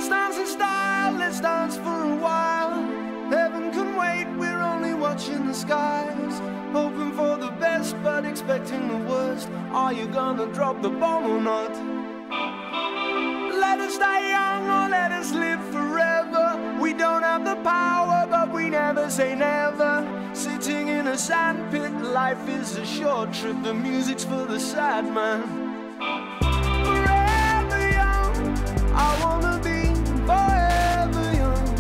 let's dance in style, let's dance for a while. Heaven can wait, we're only watching the skies, hoping for the best but expecting the worst. Are you gonna drop the bomb or not? Let us die young or let us live forever. We don't have the power but we never say never. Sitting in a sandpit, life is a short trip. The music's for the sad man. Forever young, I wanna be forever young.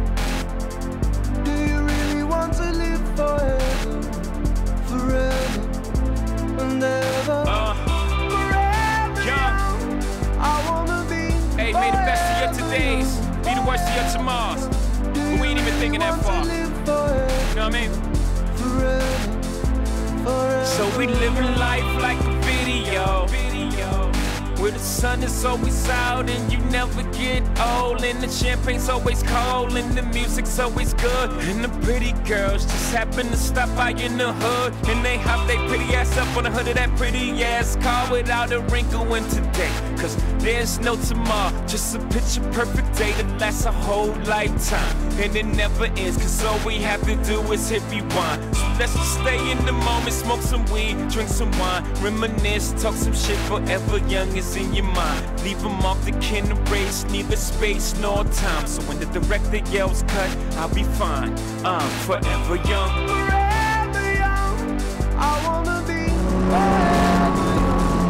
Do you really want to live forever? Forever and ever. Forever young, I wanna be. Hey, may the best of your todays be the worst of your tomorrows. But we ain't even thinking that far. You know what I mean? Forever, forever. So we living life like a video, where the sun is always out and you never get old, and the champagne's always cold and the music's always good, and the pretty girls just happen to stop by in the hood, and they hop they pretty ass up on the hood of that pretty ass car without a wrinkle in today. Cause there's no tomorrow, just a picture perfect day that lasts a whole lifetime, and it never ends, cause all we have to do is hit rewind. So let's just stay in the moment, smoke some weed, drink some wine, reminisce, talk some shit. Forever young is in your mind. Leave them off the can erase, neither space nor time. So when the director yells cut, I'll be fine. I'm forever young. Forever young, I wanna be forever young.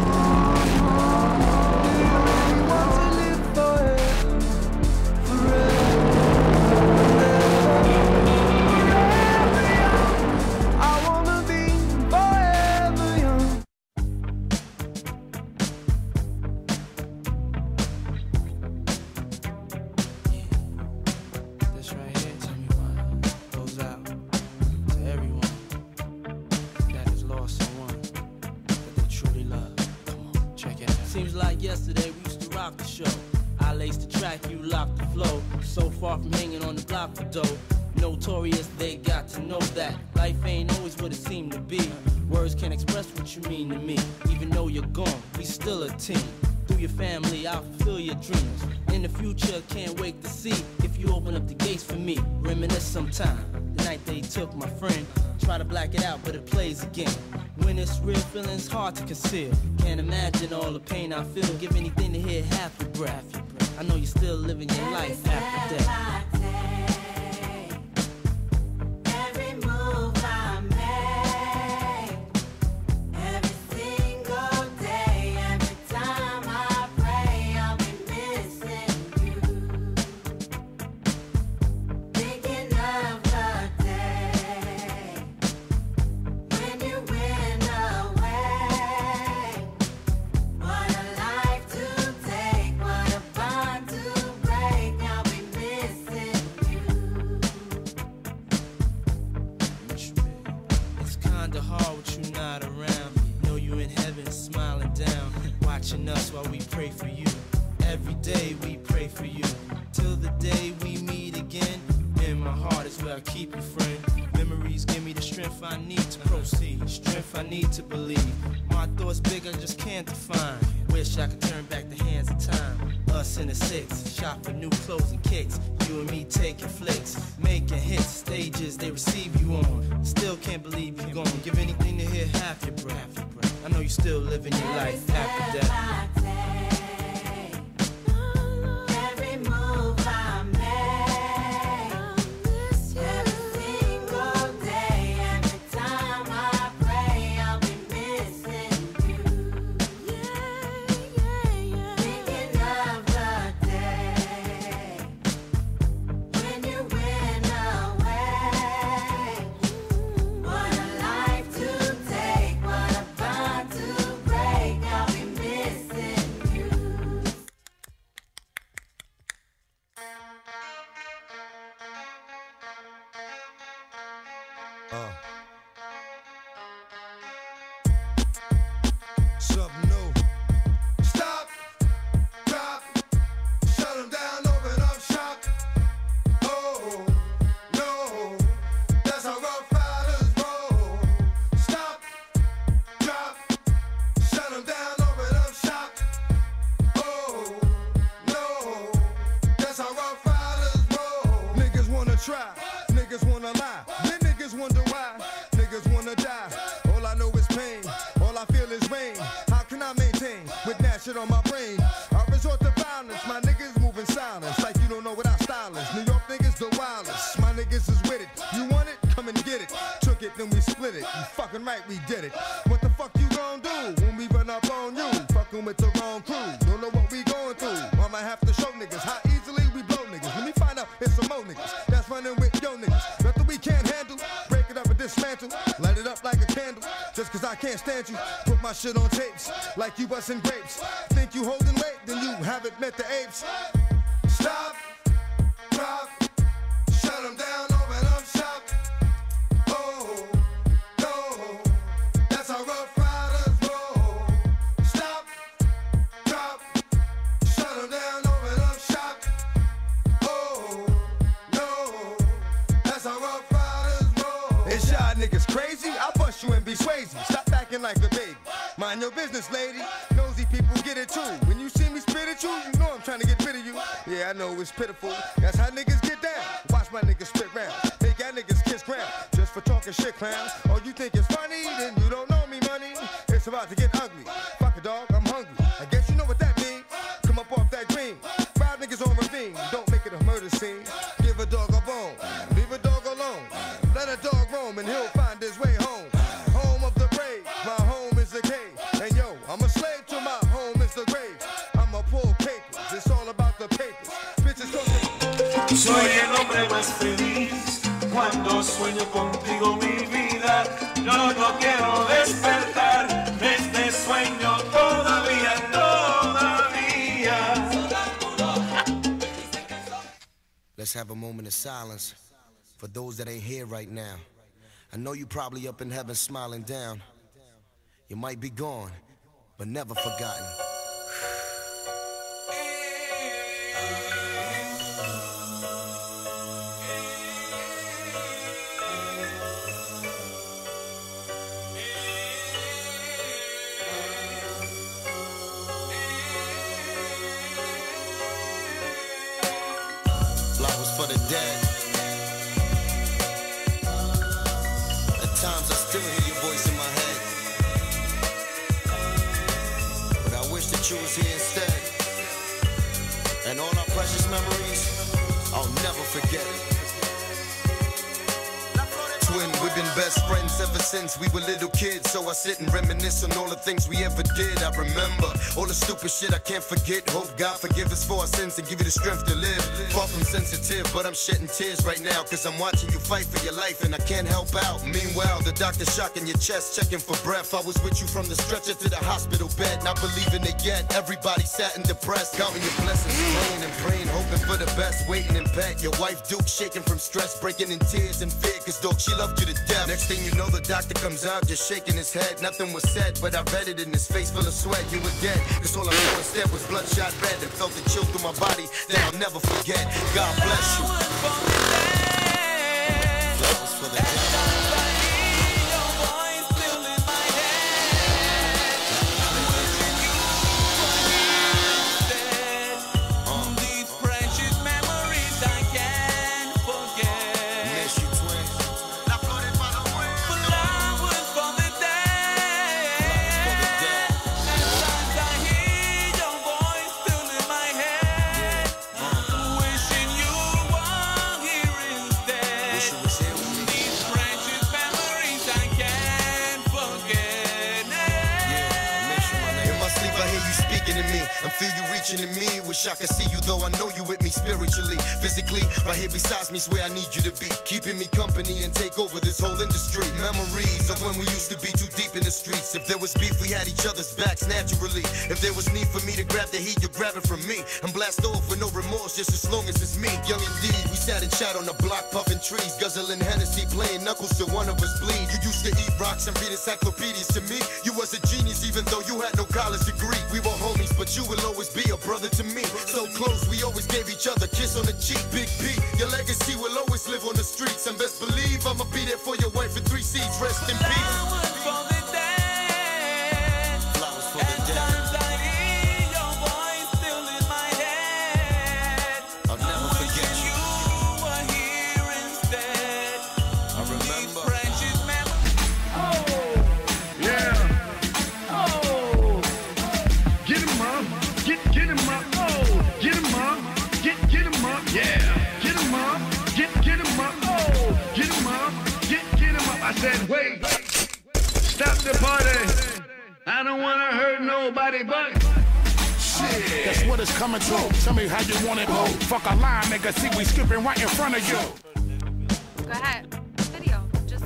Do you really want to live forever? Forever, forever young, I wanna be forever young. This right here, tell me why, goes out to everyone that has lost someone that they truly love. Come on, check it out. Seems like yesterday we used to rock the show. I laced the track, you locked the flow. So far from hanging on the block for dough. Notorious, they got to know that life ain't always what it seemed to be. Words can't express what you mean to me. Even though you're gone, we still a team. Through your family, I'll fulfill your dreams. In the future, can't wait to see if you open up the gates for me. Reminisce sometime, the night they took my friend. Try to black it out, but it plays again. When it's real, feeling's hard to conceal. Can't imagine all the pain I feel. Give anything to hear half your breath. I know you're still living your life after death. Hard with you not around. Know you in heaven smiling down, watching us while we pray for you. Every day we pray for you, till the day we meet again. In my heart is where I keep you, friend. Memories give me the strength I need to proceed, strength I need to believe. My thoughts big, I just can't define. Wish I could turn back the hands of time. Us in the six, shop for new clothes and kicks. You and me taking flicks, making hits, stages they receive you on. Still can't believe you're gone. Give anything to hear half your breath. I know you're still living your life after death. Missing pain with that shit on my brain. I resort to violence, my niggas moving silence like you don't know what our style is. New York niggas the wildest, my niggas is with it. You want it? Come and get it. Took it, then we split it. You fucking right, we did it. What the fuck you gon' do when we run up on you? Fucking with the wrong crew. Don't know what we going through. I'ma have to show niggas how easily we blow niggas. Let me find out it's some more niggas that's running with yo niggas. Nothing we can't handle. Break it up and dismantle. Light it up like a candle. Just cause I can't stand you. Put my shit on tapes like you bustin' grapes. Think you holding weight, then you haven't met the apes. Stop, drop, shut them down, open up shop. Oh, no, that's how Rough Riders roll. Stop, drop, shut them down, open up shop. Oh, no, that's how Rough Riders roll. Is y'all niggas crazy? I'll bust you and be swayzy. Stop acting like a baby. Mind your business, lady. Nosy people get it too. When you see me spit at you, you know I'm trying to get rid of you. Yeah, I know it's pitiful. That's how niggas get down. Watch my niggas spit round. Make y'all niggas kiss ground. Just for talking shit, clowns. Oh, you think it's funny? Then you don't know me, money. It's about to get ugly. Fuck a dog, I'm hungry. I guess you know what that means. Come up off that green. 5 niggas on ravine. Don't make it a murder scene. Give a dog a bone. Leave a dog alone. Let a dog roam and he'll find his way home. Home of the brave. My home is the cave. And yo, I'm a slave to my home is the grave. I'm a pull papers. It's all about the papers. Bitches talking. Soy el hombre más feliz cuando sueño contigo, mi vida. Yo no quiero despertar de este sueño todavía, todavía. Let's have a moment of silence for those that ain't here right now. I know you probably up in heaven smiling down. You might be gone, but never forgotten. Flowers for the dead. At times I still hear your voice in my head, but I wish that you was here instead. And all our precious memories, I'll never forget it. Twin, we've been best friends ever since we were little kids. So I sit and reminisce on all the things we ever did. I remember all the stupid shit I can't forget. Hope God forgive us for our sins and give you the strength to live. Far from sensitive, but I'm shedding tears right now, cause I'm watching you fight for your life and I can't help out. Meanwhile, the doctor shocking your chest, checking for breath. I was with you from the stretcher to the hospital bed, not believing it yet. Everybody sat and depressed, counting your blessings, praying and praying, hoping for the best, waiting in bed. Your wife Duke shaking from stress, breaking in tears and fear, cause dog, she loved you to death. Next thing you know, the doctor comes out just shaking his head. Nothing was said, but I read it in his face full of sweat. You were dead, cause all I saw instead was bloodshot red, and felt the chill through my body that I'll never forget. God bless you. Flowers for the dead. And feel you reaching to me. Wish I could see you, though I know you with me spiritually. Physically, right here beside me's where I need you to be. Keeping me company and take over this whole industry. Memories of when we used to be too deep in the streets. If there was beef, we had each other's backs naturally. If there was need for me to grab the heat, you grab it from me. And blast off with no remorse, just as long as it's me. Young indeed, we sat and chat on the block, puffing trees, guzzling Hennessy, playing knuckles till one of us bleed. You used to eat rocks and read encyclopedias. To me, you was a genius even though you had no college degree. We were homies, but you will always be a brother to me. So close, we always gave each other a kiss on the cheek. Big P, your legacy will always live on the streets. And best believe I'ma be there for your wife in 3 seats. Rest in peace. get him up, get him up, oh, get him up, get him up, yeah, get him up, get him up, oh, get him up, get him up. I said, wait, stop the party. I don't wanna hurt nobody but. Shit. That's what it's coming to. Tell me how you want it, ho. Fuck a line, nigga. See, we skipping right in front of you. Go ahead. Video. Just.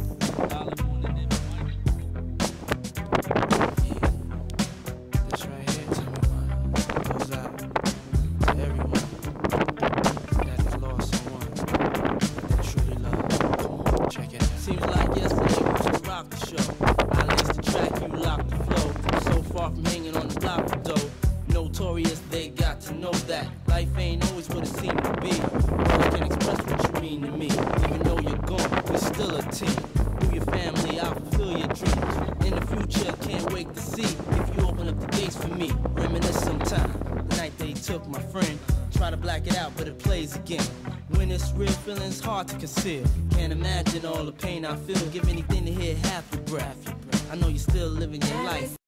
This right here, tell me what goes out to everyone that has lost someone that they truly love. Come on, check it out. Seems like yesterday we used to rock the show. I laced the track, you locked the flow. So far from hanging on the block though. Notorious, they got to know that life ain't always what it seemed to be. Words can express what you mean to me. Even though you're gone, we're still a team. Through your family, I'll fulfill your dreams. In the future, can't wait to see if you open up the gates for me. Reminisce sometime, the night they took my friend. Try to black it out, but it plays again. When it's real, feeling's hard to conceal. Can't imagine all the pain I feel. Give anything to hear half your breath. I know you're still living your life.